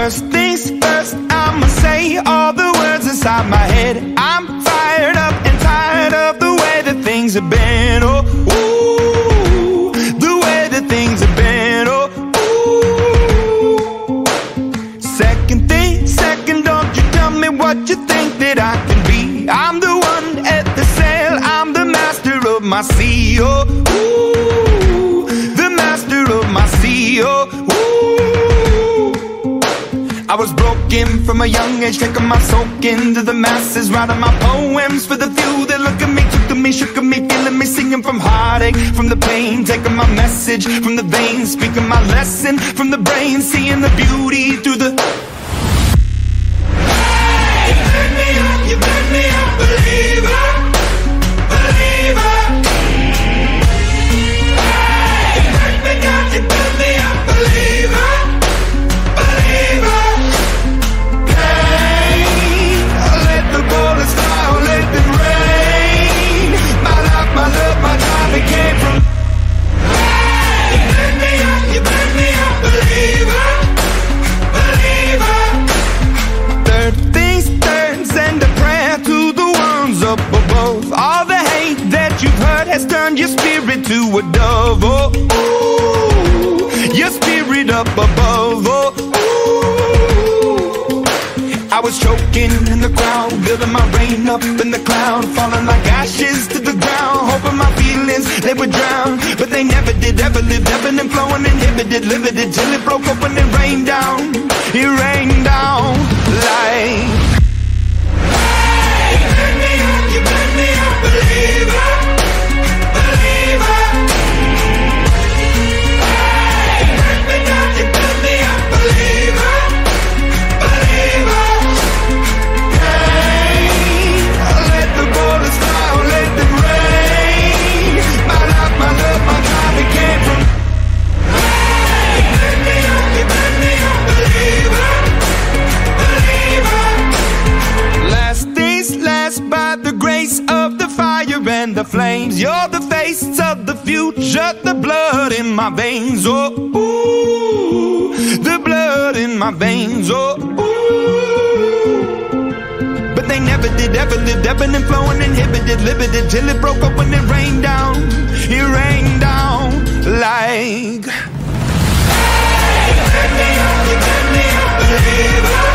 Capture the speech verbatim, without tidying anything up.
First things first, I'ma say all the words inside my head. I'm fired up and tired of the way that things have been. Oh, ooh, the way that things have been. Oh, ooh. Second thing, second, don't you tell me what you think that I can be. I'm the one at the sail, I'm the master of my sea. Oh, ooh, the master of my sea. Oh, ooh. I was broken from a young age, taking my soak into the masses, writing my poems for the few that look at me, took to me, shook at me, feeling me, singing from heartache, from the pain, taking my message from the veins, speaking my lesson from the brain, seeing the beauty through the... Hey, you turn me up, you turn me up, believer, believer. Hey, you turn me down, you turn me up, believer, believer. Bullets fly, let them rain. My life, my love, my time, it came from. Hey, you burn me up, you burn me up, believer, believer. Third things third, send a prayer to the ones up above. All the hate that you've heard has turned your spirit to a dove. Oh, ooh, your spirit up above. Oh, I was choking in the crowd, building my rain up in the cloud, falling like ashes to the ground, hoping my feelings, they would drown. But they never did, ever lived, ebbing and flowing, inhibited, limited, till it broke open and rained down. It rained down like... Hey, you burn me up, you burn me up, believer, believer. Hey, you burn me down, you burn me up, believer, believer. And the flames, you're the face of the future, the blood in my veins. Oh, ooh, the blood in my veins. Oh, ooh. But they never did, ever lived, ebbing and flowing, inhibited, limited, till it broke up when it rained down. It rained down like... Hey, you turn me up, you turn me up, believer.